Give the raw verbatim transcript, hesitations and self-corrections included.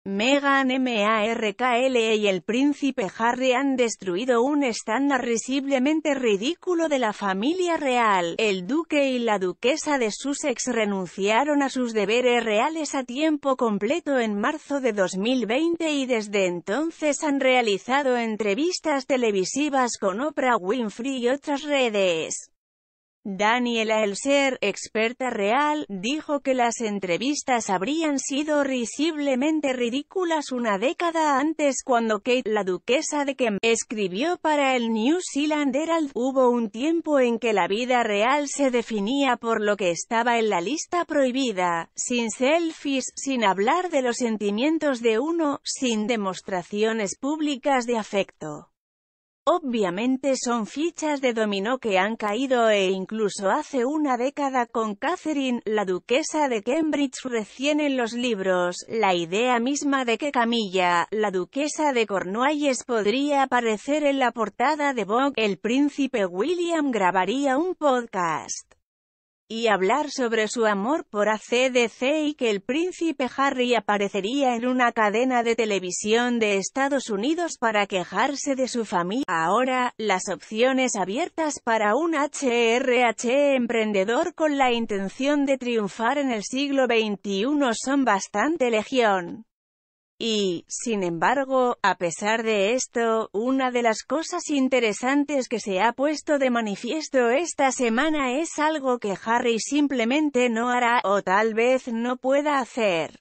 Meghan Markle y el príncipe Harry han destruido un estándar risiblemente ridículo de la familia real. El duque y la duquesa de Sussex renunciaron a sus deberes reales a tiempo completo en marzo de dos mil veinte y desde entonces han realizado entrevistas televisivas con Oprah Winfrey y otras redes. Daniela Elser, experta real, dijo que las entrevistas habrían sido risiblemente ridículas una década antes cuando Kate, la duquesa de Kent, escribió para el New Zealand Herald. Hubo un tiempo en que la vida real se definía por lo que estaba en la lista prohibida, sin selfies, sin hablar de los sentimientos de uno, sin demostraciones públicas de afecto. Obviamente son fichas de dominó que han caído e incluso hace una década con Catherine, la duquesa de Cambridge recién en los libros, la idea misma de que Camilla, la duquesa de Cornualles podría aparecer en la portada de Vogue, el príncipe William grabaría un podcast y hablar sobre su amor por A C D C y que el príncipe Harry aparecería en una cadena de televisión de Estados Unidos para quejarse de su familia. Ahora, las opciones abiertas para un H R H emprendedor con la intención de triunfar en el siglo veintiuno son bastante legión. Y, sin embargo, a pesar de esto, una de las cosas interesantes que se ha puesto de manifiesto esta semana es algo que Harry simplemente no hará, o tal vez no pueda hacer.